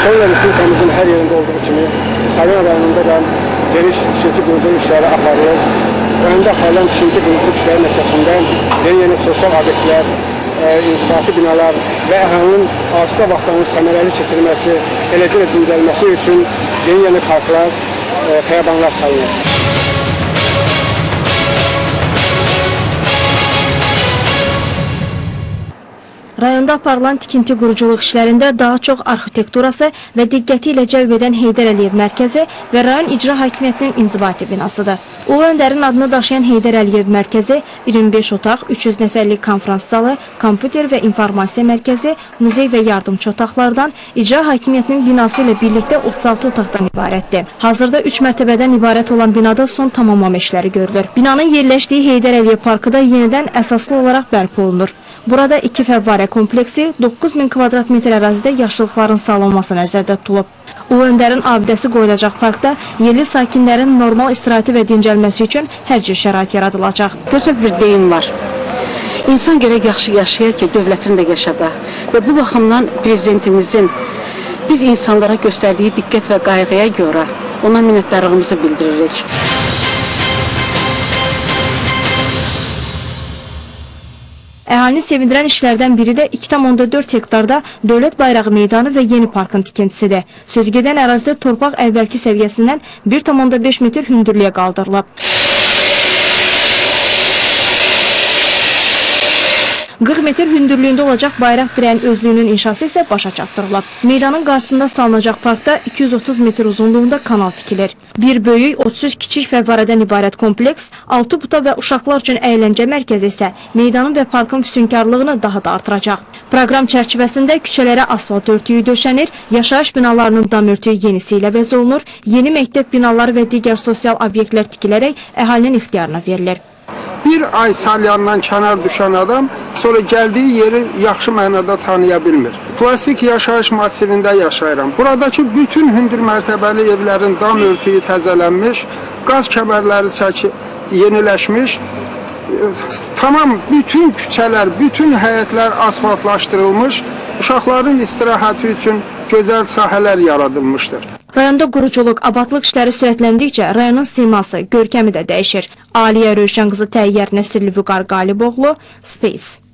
Sonya Respublikamızın her yerinde olduğu kimi Salyan rayonunda da geniş tikinti quruculuq işləri aparılır. Rayonda aparılan tikinti quruculuq işləri nəticəsində yeni sosial obyektlər, inzibati binalar və əhalinin asudə vaxtlarının səmərəli keçirilməsi, eləcə də dincəlməsi üçün yeni parklar, xiyabanlar salınır. Rayonda aparılan tikinti quruculuq işlərində daha çox arxitekturası və diqqəti ilə cəlb edən Heydər Əliyev mərkəzi və rayon icra hakimiyyətinin inzibati binasıdır. Ulu Öndərin adını daşıyan Heydər Əliyev mərkəzi 25 otaq, 300 nəfərlik konferans zalı, kompüter və informasiya mərkəzi, muzey və yardımçı otaqlardan, icra hakimiyyətinin binası ilə birlikdə 36 otaqdan ibarətdir. Hazırda 3 mərtəbədən ibarət olan binada son tamamlama işləri görülür. Binanın yerləşdiyi Heydər Əliyev parkı da yenidən əsaslı olaraq bərpa olunur. Burada 2 fəvvarə kompleksi, 9000 kvadrat metr ərazidə yaşıllıqların salınması nəzərdə tutulub. Ulu Öndərin abidəsi qoyulacaq parkda yerli sakinlərin normal istirahəti və dincəlməsi üçün hər cür şərait yaradılacaq. Gözəl bir deyim var. İnsan gərək yaxşı yaşayır ki, dövlətini də yaşada. Və bu baxımdan prezidentimizin biz insanlara göstərdiyi diqqət və qayğıya görə ona minnətdarlığımızı bildiririk. Əhalini sevindirən işlərdən biri də 2,4 hektarda Dövlət Bayrağı meydanı və yeni parkın tikintisidir. Söz gedən ərazidə torpaq əvvəlki səviyyəsindən 1,5 metr hündürlüyə qaldırılıb. 40 metr hündürlüyündə olacaq bayraq dirəyin özlüyünün inşası isə başa çatdırılıb. Meydanın qarşısında salınacaq parkda 230 metr uzunluğunda kanal tikilir. Bir böyük, 33 kiçik fəvvarədən ibarət kompleks, 6 buta və uşaqlar üçün əyləncə mərkəzi isə meydanın və parkın füsunkarlığını daha da artıracaq. Proqram çərçivəsində küçələrə asfalt örtüyü döşənir, yaşayış binalarının dam örtüyü yenisi ilə vəz olunur, yeni məktəb binaları və digər sosial obyektlər tikilərək əhalinin ixtiyarına verilir. Bir ay Salyandan kənar düşən adam sonra gəldiyi yeri yaxşı mənada tanıya bilmir. Klasik yaşayış masivində yaşayıram. Buradakı bütün hündür mərtəbəli evlərin dam örtüyü təzələnmiş, qaz kəmərləri yeniləşmiş, tamam bütün küçələr, bütün həyətlər asfaltlaşdırılmış, uşaqların istirahəti üçün gözəl sahələr yaradılmışdır. Rayonda quruculuq, abadlıq işləri sürətləndikcə rayonun siması, görkəmi də dəyişir. Aliyə Rövşən qızı Təyyər Nəsirli Vüqar Qaliboğlu, Space.